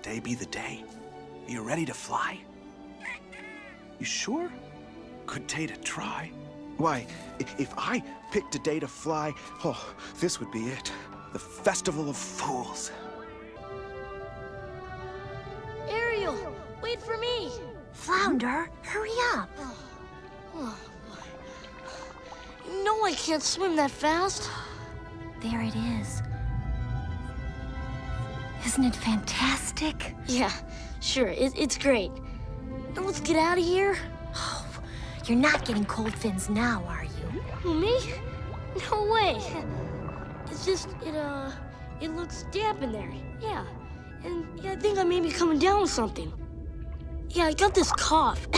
today be the day? Are you ready to fly? You sure? Good day to try. Why, if I picked a day to fly, oh, this would be it. The Festival of Fools. Ariel, wait for me! Flounder, hurry up. You know I can't swim that fast. There it is. Isn't it fantastic? Yeah, sure, it's great. Now let's get out of here. Oh, you're not getting cold fins now, are you? Who, me? No way. It's just, it looks damp in there. Yeah. And yeah, I think I may be coming down with something. Yeah, I got this cough.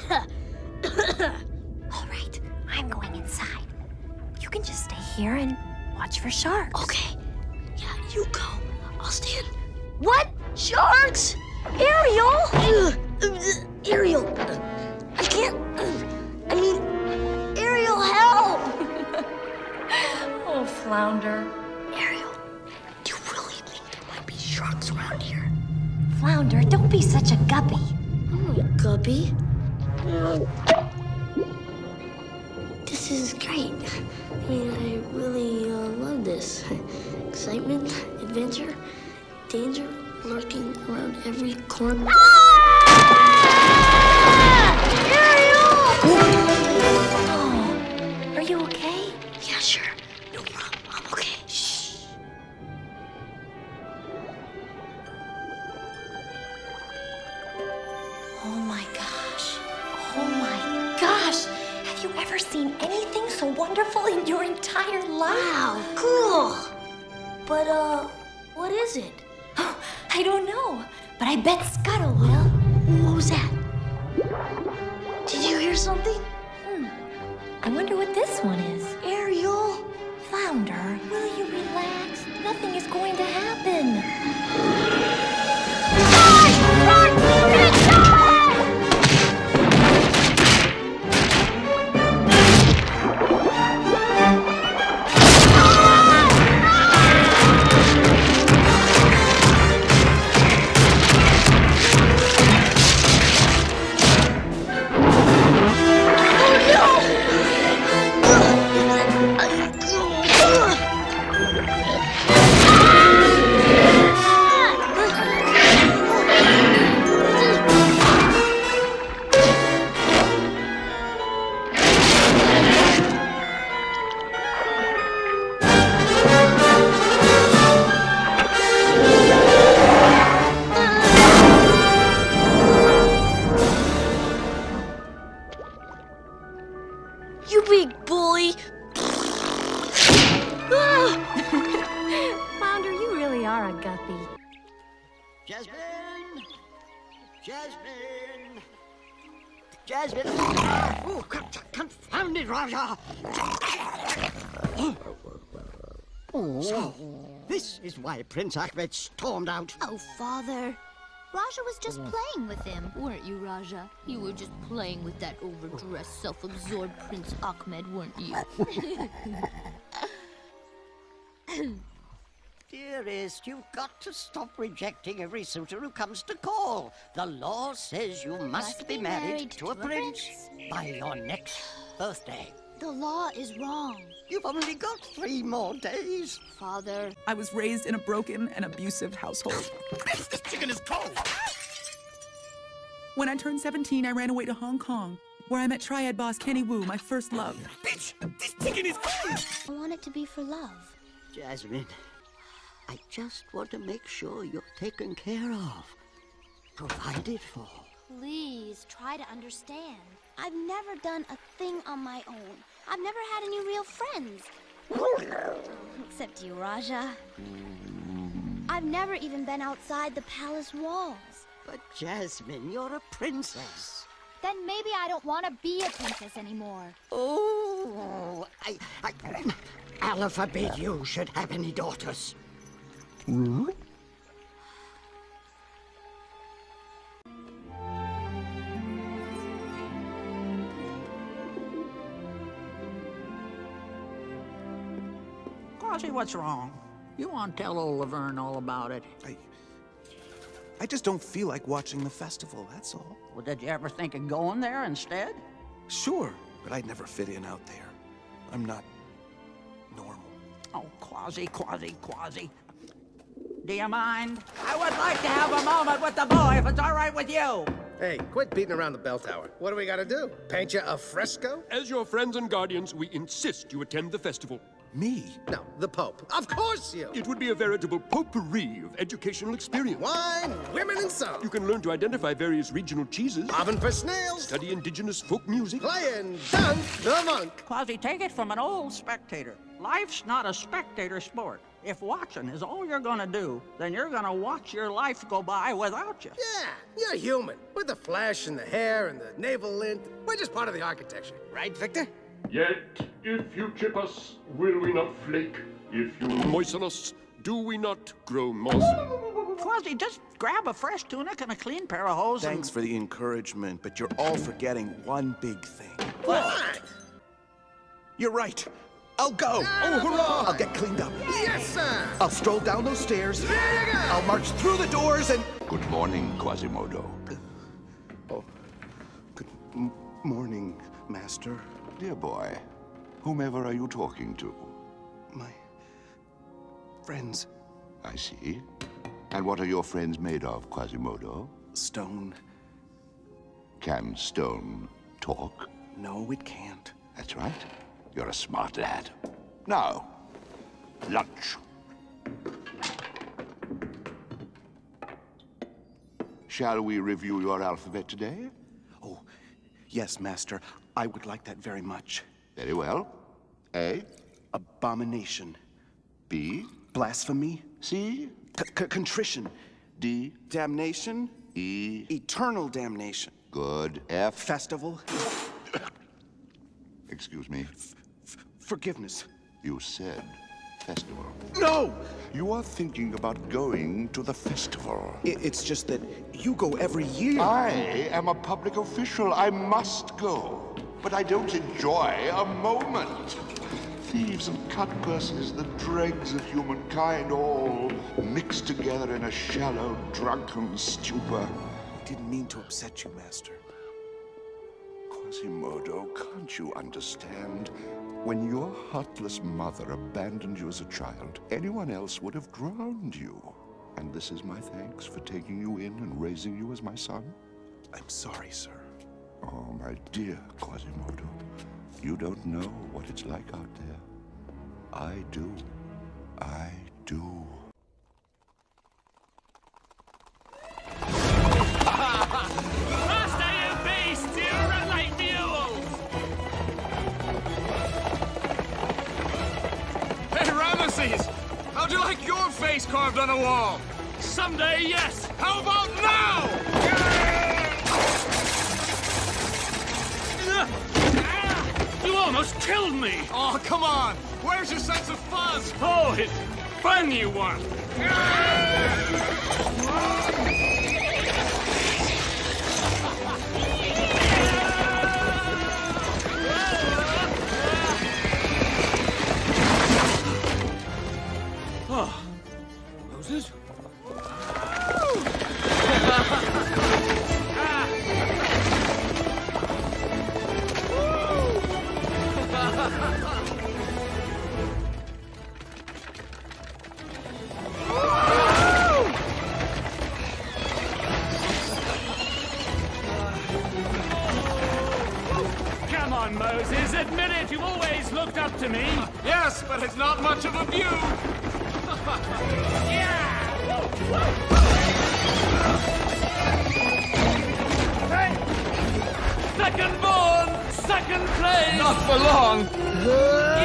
All right, I'm going inside. You can just stay here and watch for sharks. Okay. Yeah, you go. I'll stand. What? Sharks? Ariel? Ariel. I can't. I mean, Ariel, help! Oh, Flounder. Ariel, do you really think there might be sharks around here? Flounder, don't be such a guppy. I'm not a guppy. This is great. I mean, I really love this. Excitement, adventure, danger lurking around every corner. Oh, are you okay? Yeah, sure. No problem. I'm okay. Shh. Oh my gosh. Oh my gosh. Have you ever seen anything so wonderful in your entire life? Wow, cool. But, what is it? I don't know, but I bet Scuttle will. What was that? Did you hear something? I wonder what this one is. Ariel? Flounder, will you relax? Nothing is going to happen. You big bully! Flounder, you really are a guppy. Jasmine! Jasmine! Jasmine! Oh, confound it, Raja! So, this is why Prince Ahmed stormed out. Oh, Father. Raja was just playing with him. Weren't you, Raja? You were just playing with that overdressed, self-absorbed Prince Ahmed, weren't you? Dearest, you've got to stop rejecting every suitor who comes to call. The law says you must be married to a prince by your next birthday. The law is wrong. You've only got 3 more days. Father. I was raised in a broken and abusive household. This chicken is cold! When I turned 17, I ran away to Hong Kong, where I met triad boss Kenny Wu, my first love. Bitch, this chicken is cold! I want it to be for love. Jasmine, I just want to make sure you're taken care of, provided for. Please, try to understand. I've never done a thing on my own. I've never had any real friends. Except you, Raja. I've never even been outside the palace walls. But Jasmine, you're a princess. Then maybe I don't want to be a princess anymore. Oh, Allah forbid you should have any daughters. Quasi, what's wrong? You want to tell old Laverne all about it? I just don't feel like watching the festival, that's all. Well, did you ever think of going there instead? Sure, but I'd never fit in out there. I'm not normal. Oh, Quasi. Do you mind? I would like to have a moment with the boy, if it's all right with you. Hey, quit beating around the bell tower. What do we gotta do? Paint you a fresco? As your friends and guardians, we insist you attend the festival. Me? No, the Pope. Of course you! It would be a veritable potpourri of educational experience. Wine, women, and song. You can learn to identify various regional cheeses, Oven for snails. study indigenous folk music, Playing Dunk the Monk. Quasi, take it from an old spectator. Life's not a spectator sport. If watching is all you're gonna do, then you're gonna watch your life go by without you. Yeah, you're human. With the flesh and the hair and the navel lint. We're just part of the architecture. Right, Victor? Yet, if you chip us, will we not flake? If you moisten us, do we not grow moss? Quasi, just grab a fresh tunic and a clean pair of hose. Thanks for the encouragement, but you're all forgetting one big thing. What? You're right. I'll go. Oh, hurrah! I'll get cleaned up. Yes, sir! I'll stroll down those stairs. There you go! I'll march through the doors and... Good morning, Quasimodo. Oh, good morning, Master. Dear boy, whomever are you talking to? My friends. I see. And what are your friends made of, Quasimodo? Stone. Can stone talk? No, it can't. That's right. You're a smart lad. Now, lunch. Shall we review your alphabet today? Oh, yes, Master. I would like that very much. Very well. A. Abomination. B. Blasphemy. C. Contrition. D. Damnation. E. Eternal damnation. Good. F. Festival. Excuse me. Forgiveness. You said festival. No! You are thinking about going to the festival. It's just that you go every year. I am a public official. I must go. But I don't enjoy a moment. Thieves and cut-purses, the dregs of humankind, all mixed together in a shallow, drunken stupor. I didn't mean to upset you, Master. Quasimodo, can't you understand? When your heartless mother abandoned you as a child, anyone else would have drowned you. And this is my thanks for taking you in and raising you as my son? I'm sorry, sir. Oh, my dear Quasimodo, you don't know what it's like out there. I do. I do. Master, you beast! You run like mules! Hey, Ramesses! How'd you like your face carved on a wall? Someday, yes! How about now? You almost killed me! Oh, come on! Where's your sense of fun? Oh, it's fun you want! Oh, Moses? Come on, Moses, admit it, you've always looked up to me. Yes, but it's not much of a view. Hey! Second born, second place. Not for long.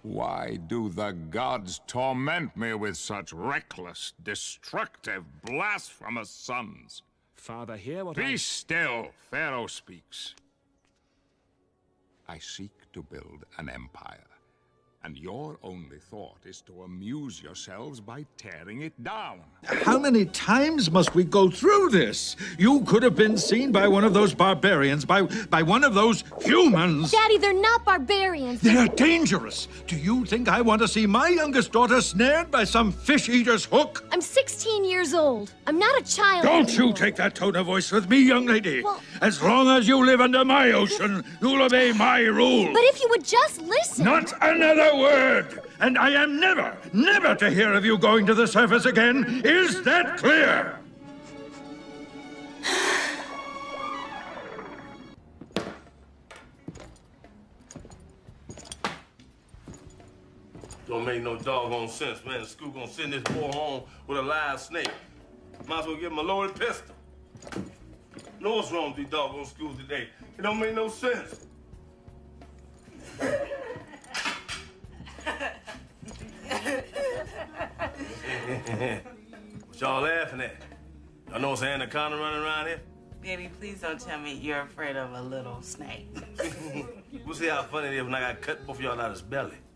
Why do the gods torment me with such reckless, destructive, blasphemous sons? Father, hear what Be still, Pharaoh speaks. I seek to build an empire, and your only thought is to amuse yourselves by tearing it down. How many times must we go through this? You could have been seen by one of those barbarians, by one of those humans. Daddy, they're not barbarians. They're dangerous. Do you think I want to see my youngest daughter snared by some fish-eater's hook? I'm 16 years old. I'm not a child Don't anymore. you take that tone of voice with me, young lady. Well, as long as you live under my ocean, you'll obey my rules. But if you would just listen. Not another word! And I am never, never to hear of you going to the surface again. Is that clear? Don't make no doggone sense, man. The school gonna send this boy home with a live snake. Might as well give him a loaded pistol. Know what's wrong with these doggone schools today? It don't make no sense. What y'all laughing at? Y'all know it's an anaconda running around here? Daddy, please don't tell me you're afraid of a little snake. We'll see how funny it is when I got cut both of y'all out of his belly.